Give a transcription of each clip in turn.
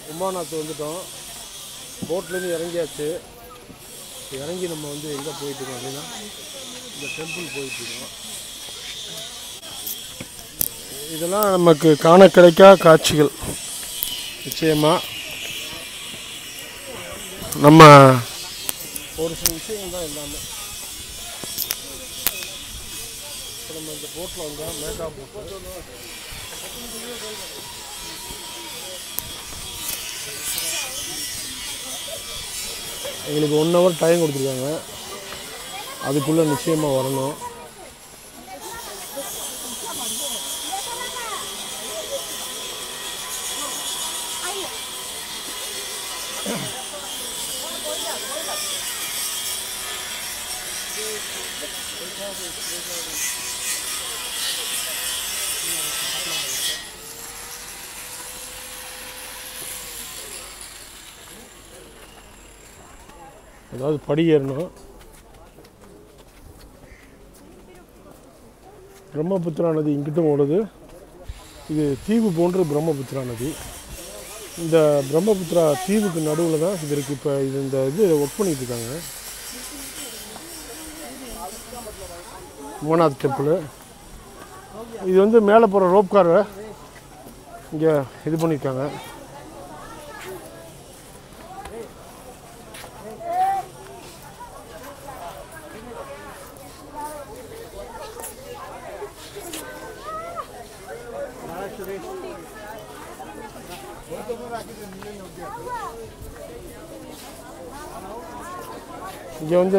உமாநாத் வந்துட்டோம். போட்லேருந்து இறங்கியாச்சு. இறங்கி நம்ம வந்து எங்கே போயிட்டுருக்கோம் அப்படின்னா இந்த டெம்பிள் போயிட்டுருக்கோம். இதெல்லாம் நமக்கு காண கிடைக்கா காட்சிகள். நிச்சயமாக நம்ம ஒரு சில விஷயங்கள் தான் எல்லாமே. இப்போ நம்ம இந்த போட்டில் வந்தால் மேகா போட்டு எங்களுக்கு 1 hour டைம் கொடுத்துருக்காங்க. அதுக்குள்ளே நிச்சயமாக வரணும். அதாவது படி ஏறணும். பிரம்மபுத்திரா நதி இங்கிட்டும் ஓடுது. இது தீவு போன்று பிரம்மபுத்திரா நதி. இந்த பிரம்மபுத்திரா தீவுக்கு நடுவில் தான் இது இருக்குது. இப்போ இந்த ஒர்க் பண்ணிகிட்டு இருக்காங்க. உமாநாத் டெம்பிள். இது வந்து மேலே போகிற ரோப் காரை இங்கே இது பண்ணியிருக்காங்க. இங்கே வந்து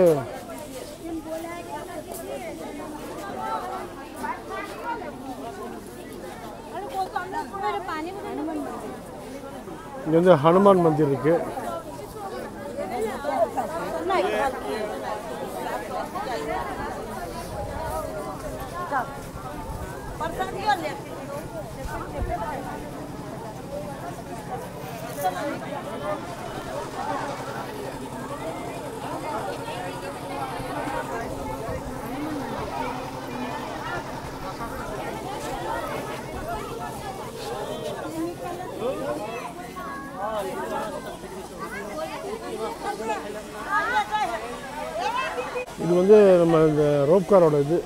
ஹனுமான் மந்திர் இருக்கு. இது வந்து நம்ம இந்த ரோப் காரோட இது.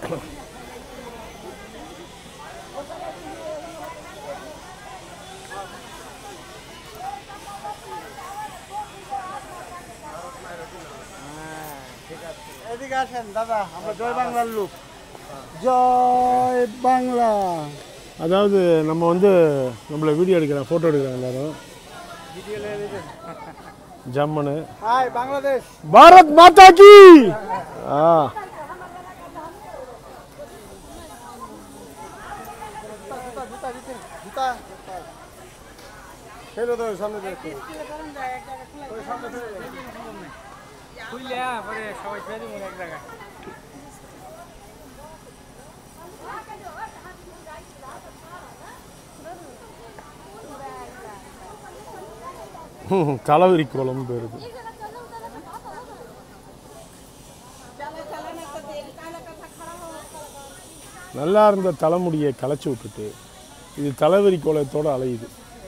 ஜெய் பாங்லா. அதாவது நம்ம வந்து நம்மளை வீடியோ எடுக்கிறோம், ஃபோட்டோ எடுக்கிறாங்க எல்லாரும். ஜம்மனு ஹாய் बांग्लादेश. பாரத் மாதா கி. खेलो तो सामने देखो. தலைவரி கோலம் போயிருது. நல்லா இருந்த தலைமுடியை களைச்சி விட்டுட்டு இது தலைவரி கோலத்தோடு அலையுது.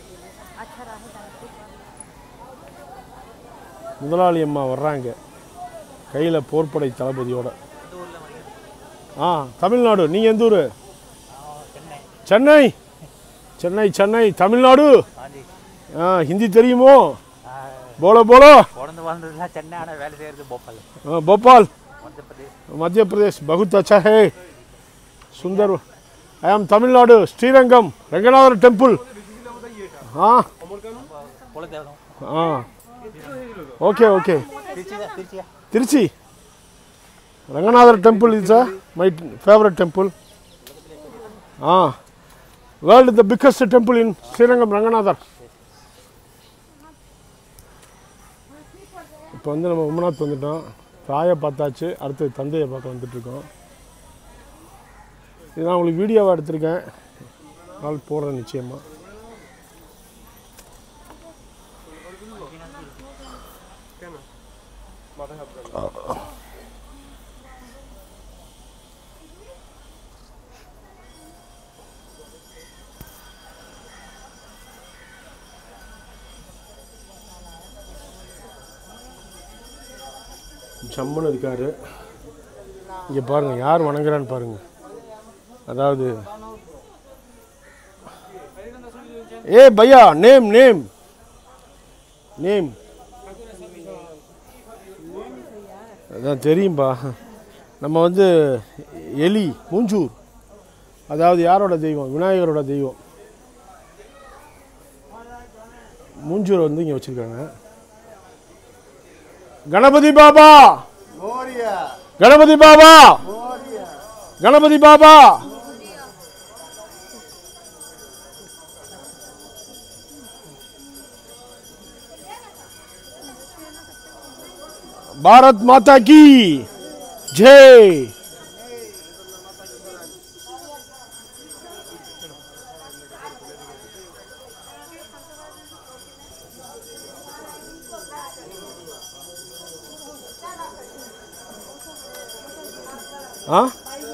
முதலாளி அம்மா வர்றாங்க கையில் போர்ப்படை தளபதியோட. தமிழ்நாடு. நீங்கள் எந்த ஊர்? சென்னை. சென்னை சென்னை தமிழ்நாடு. हिंदी தெரியுமோ? बोलो बोलो. भोपाल मध्य प्रदेश. बहुत अच्छा है, सुंदर. I am Tamil Nadu. Srirangam Ranganathar temple. हाँ हाँ okay okay. Tiruchi Ranganathar temple is my favorite temple. World the biggest temple in Srirangam Ranganathar. இப்போ வந்து நம்ம உமாநாத் வந்துட்டோம். தாயை பார்த்தாச்சு, அடுத்து தந்தையை பார்க்க வந்துட்டுருக்கோம். இது நான் உங்களுக்கு வீடியோவாக எடுத்திருக்கேன், நாள் போடுறேன் நிச்சயமாக. சம்மன் இருக்கார். இங்கே பாருங்கள் யார் வணங்குறான்னு பாருங்கள். அதாவது ஏ பையா நேம் நேம் நேம் அதான் தெரியும்பா. நம்ம வந்து எலி மூஞ்சூர், அதாவது யாரோட தெய்வம்? விநாயகரோட தெய்வம். மூஞ்சூரை வந்து இங்கே வச்சுருக்காங்க. கணபதி பாபா, கணபதி பாபா, கணபதி பாபா. भारत माता की जय. हाँ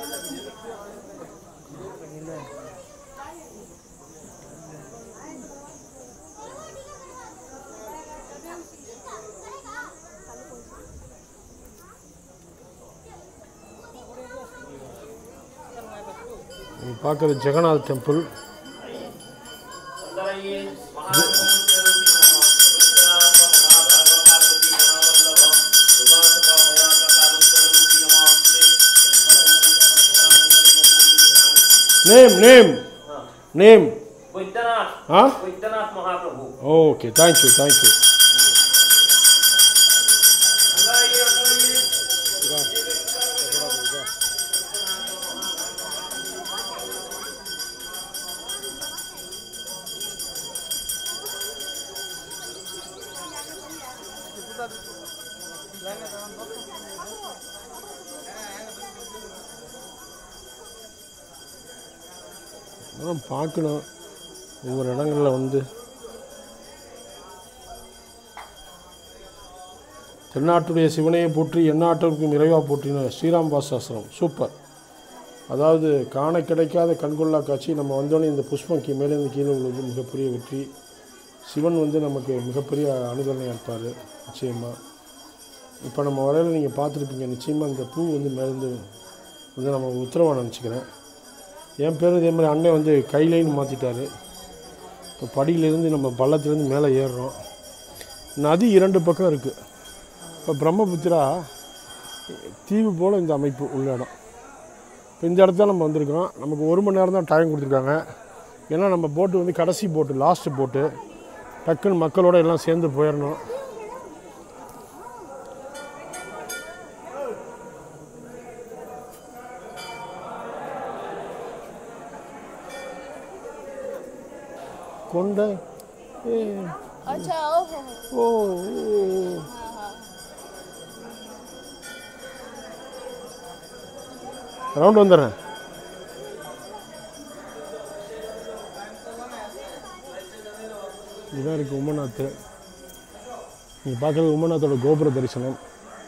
பார்க்குறது Jagannath temple. Name name name हाँ okay thank you thank you. பார்க்கணும் ஒவ்வொரு இடங்களில் வந்து. தென்னாட்டுடைய சிவனையை போற்றி எந்நாட்டிற்கும் இறைவா போற்றின ஸ்ரீராம் பாசாஸ்திரம் சூப்பர். அதாவது காண கிடைக்காத கண்கொள்ளா காட்சி. நம்ம வந்தோடனே இந்த புஷ்பம் மேலேருந்து கீழே உள்ளது மிகப்பெரிய வெற்றி. சிவன் வந்து நமக்கு மிகப்பெரிய அனுகரணையாக இருப்பார் நிச்சயமாக. இப்போ நம்ம வரையில் நீங்கள் பார்த்துருப்பீங்க நிச்சயமாக இந்த பூ வந்து மேலேருந்து வந்து நம்ம உத்தரவாக நினச்சிக்கிறேன். என் பேர் இதே மாதிரி அண்ணன் வந்து கையிலேன்னு மாற்றிட்டார். இப்போ படியிலேருந்து நம்ம பள்ளத்துலேருந்து மேலே ஏறுறோம். நதி 2 பக்கம் இருக்குது. இப்போ பிரம்மபுத்திரா தீவு போல் இந்த அமைப்பு உள்ள இடம். இப்போ இந்த இடத்துல நம்ம வந்திருக்கோம். நமக்கு 1 மணி நேரம் தான் டைம் கொடுத்துருக்காங்க. ஏன்னா நம்ம போட்டு வந்து கடைசி போட்டு லாஸ்ட்டு போட்டு டக்குன்னு மக்களோடு எல்லாம் சேர்ந்து போயிடணும். கொண்ட अच्छा ஓ ரவுண்ட் வந்துடுறேன். இதுதான் இருக்குது உமநாத். நீங்கள் பார்க்குறது உமநாத்தோட கோபுர தரிசனம்.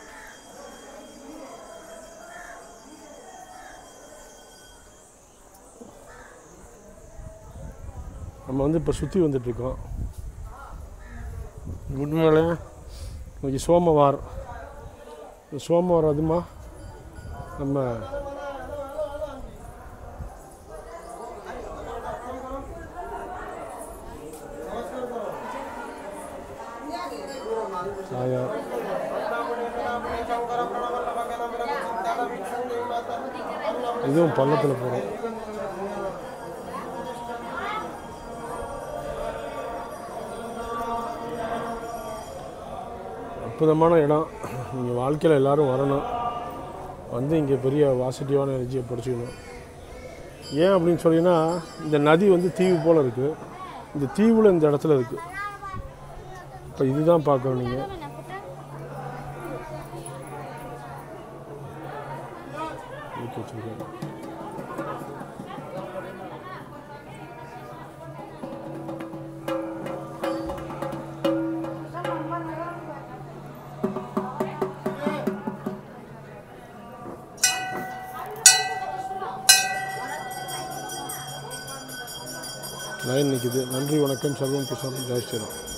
நம்ம வந்து இப்போ சுற்றி வந்துட்டுருக்கோம். உண்மையிலே இன்னைக்கு சோமவார். சோமவார் அதுமா நம்ம இதுவும் பள்ளத்தில் போகிறோம். அற்புதமான இடம். நீங்கள் வாழ்க்கையில் எல்லோரும் வரணும். வந்து இங்கே பெரிய பாசிட்டிவான எனர்ஜியை படிச்சுக்கணும். ஏன் அப்படின்னு சொன்னீங்கன்னா இந்த நதி வந்து தீவு போல் இருக்குது. இந்த தீவில் இந்த இடத்துல இருக்குது. இப்போ இதுதான் பார்க்கணும். நீங்கள் வச்சுருக்கேன். லைன் நிற்குது. நன்றி வணக்கம். சர்வம் கிருஷ்ணன் ஜெய் ஸ்ரீராம்.